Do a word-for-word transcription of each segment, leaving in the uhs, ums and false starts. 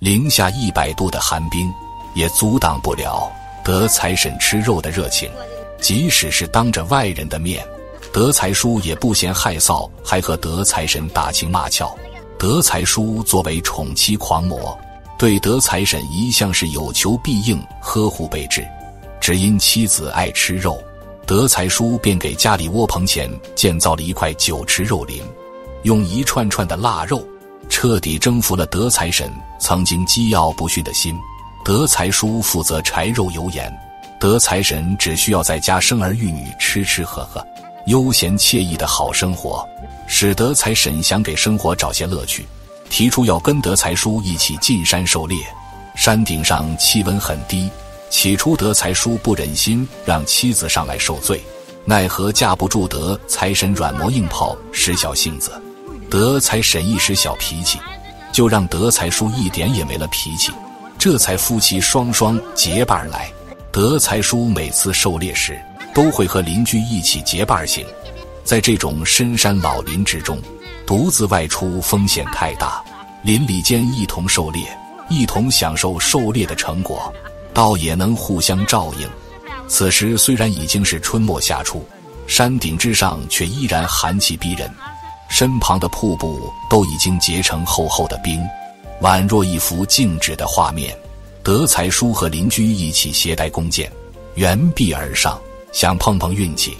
零下一百度的寒冰也阻挡不了德财神吃肉的热情。即使是当着外人的面，德才叔也不嫌害臊，还和德财神打情骂俏。德才叔作为宠妻狂魔，对德财神一向是有求必应，呵护备至。只因妻子爱吃肉，德才叔便给家里窝棚前建造了一块酒池肉林，用一串串的腊肉彻底征服了德财神曾经桀骜不驯的心。德才叔负责柴肉油盐，德财神只需要在家生儿育女，吃吃喝喝，悠闲惬意的好生活，使德财神想给生活找些乐趣，提出要跟德才叔一起进山狩猎。山顶上气温很低，起初德才叔不忍心让妻子上来受罪，奈何架不住德财神软磨硬泡，使小性子。德财神一时小脾气，就让德才叔一点也没了脾气，这才夫妻双双结伴来。德才叔每次狩猎时都会和邻居一起结伴行，在这种深山老林之中，独自外出风险太大，邻里间一同狩猎，一同享受狩猎的成果，倒也能互相照应。此时虽然已经是春末夏初，山顶之上却依然寒气逼人，身旁的瀑布都已经结成厚厚的冰，宛若一幅静止的画面。德才叔和邻居一起携带弓箭，援臂而上，想碰碰运气。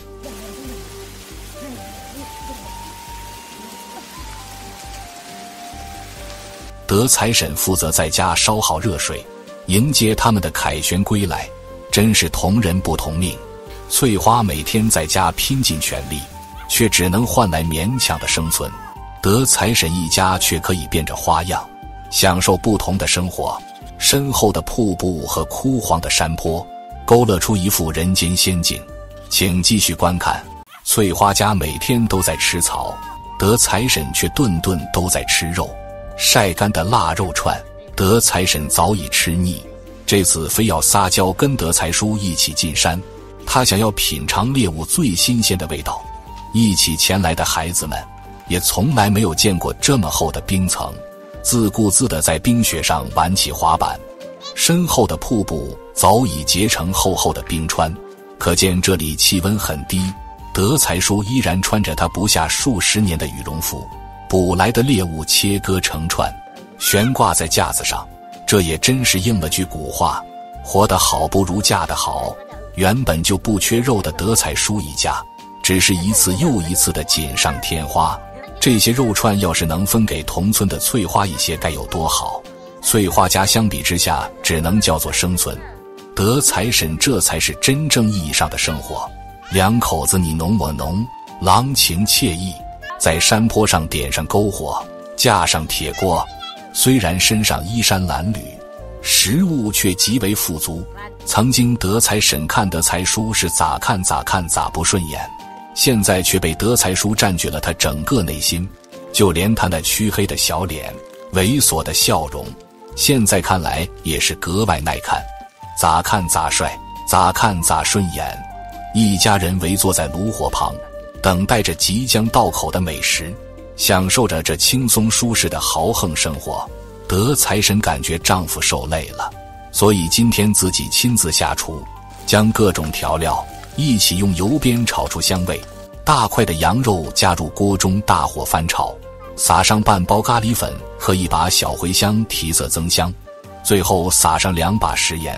德财神负责在家烧好热水，迎接他们的凯旋归来，真是同人不同命。翠花每天在家拼尽全力，却只能换来勉强的生存，德财神一家却可以变着花样享受不同的生活。深厚的瀑布和枯黄的山坡勾勒出一幅人间仙境。请继续观看。翠花家每天都在吃草，德财神却顿顿都在吃肉。晒干的腊肉串，德财神早已吃腻，这次非要撒娇跟德财叔一起进山，他想要品尝猎物最新鲜的味道。一起前来的孩子们也从来没有见过这么厚的冰层，自顾自地在冰雪上玩起滑板。身后的瀑布早已结成厚厚的冰川，可见这里气温很低。德才叔依然穿着他不下数十年的羽绒服，捕来的猎物切割成串，悬挂在架子上。这也真是应了句古话，活得好不如嫁得好。原本就不缺肉的德才叔一家，只是一次又一次的锦上添花。这些肉串要是能分给同村的翠花一些该有多好。翠花家相比之下只能叫做生存，德财神这才是真正意义上的生活。两口子你侬我侬，郎情惬意，在山坡上点上篝火，架上铁锅，虽然身上衣衫褴褛，食物却极为富足。曾经德财神看德才叔是咋看咋看咋不顺眼，现在却被德才叔占据了他整个内心，就连他那黢黑的小脸，猥琐的笑容，现在看来也是格外耐看，咋看咋帅，咋看咋顺眼。一家人围坐在炉火旁，等待着即将到口的美食，享受着这轻松舒适的豪横生活。德财神感觉丈夫受累了，所以今天自己亲自下厨，将各种调料一起用油煸炒出香味。大块的羊肉加入锅中大火翻炒，撒上半包咖喱粉和一把小茴香提色增香，最后撒上两把食盐，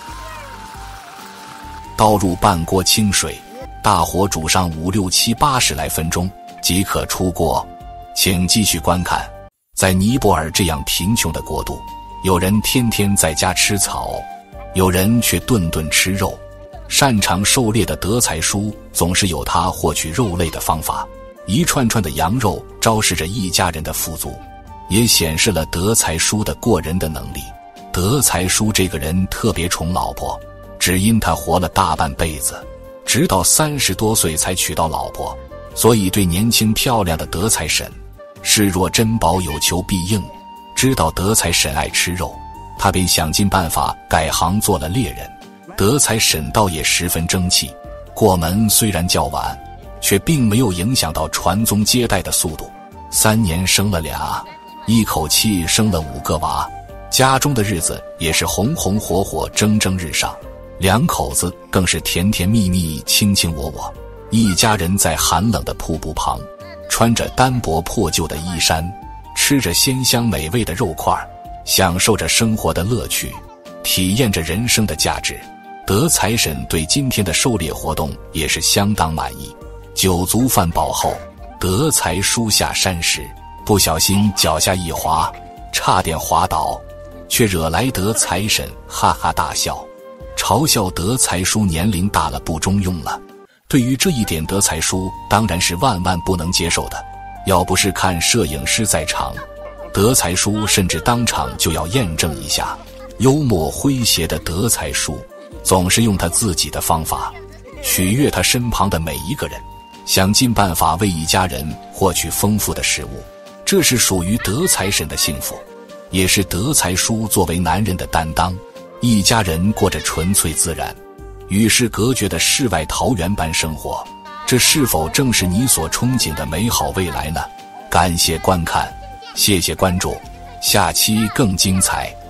倒入半锅清水，大火煮上五六七八十来分钟即可出锅。请继续观看。在尼泊尔这样贫穷的国度，有人天天在家吃草，有人却顿顿吃肉。擅长狩猎的德才叔总是有他获取肉类的方法，一串串的羊肉昭示着一家人的富足，也显示了德才叔的过人的能力。德才叔这个人特别宠老婆，只因他活了大半辈子，直到三十多岁才娶到老婆，所以对年轻漂亮的德才神视若珍宝，有求必应。知道德才神爱吃肉，他便想尽办法改行做了猎人。德才神倒也十分争气，过门虽然较晚，却并没有影响到传宗接代的速度。三年生了俩，一口气生了五个娃。 家中的日子也是红红火火蒸蒸日上，两口子更是甜甜蜜蜜卿卿我我。一家人在寒冷的瀑布旁，穿着单薄破旧的衣衫，吃着鲜香美味的肉块，享受着生活的乐趣，体验着人生的价值。德财神对今天的狩猎活动也是相当满意。酒足饭饱后，德财叔下山时，不小心脚下一滑，差点滑倒，却惹来德财神哈哈大笑，嘲笑德财叔年龄大了不中用了。对于这一点，德财叔当然是万万不能接受的。要不是看摄影师在场，德财叔甚至当场就要验证一下。幽默诙谐的德财叔总是用他自己的方法取悦他身旁的每一个人，想尽办法为一家人获取丰富的食物。这是属于德财神的幸福，也是德财叔作为男人的担当。一家人过着纯粹自然、与世隔绝的世外桃源般生活，这是否正是你所憧憬的美好未来呢？感谢观看，谢谢关注，下期更精彩。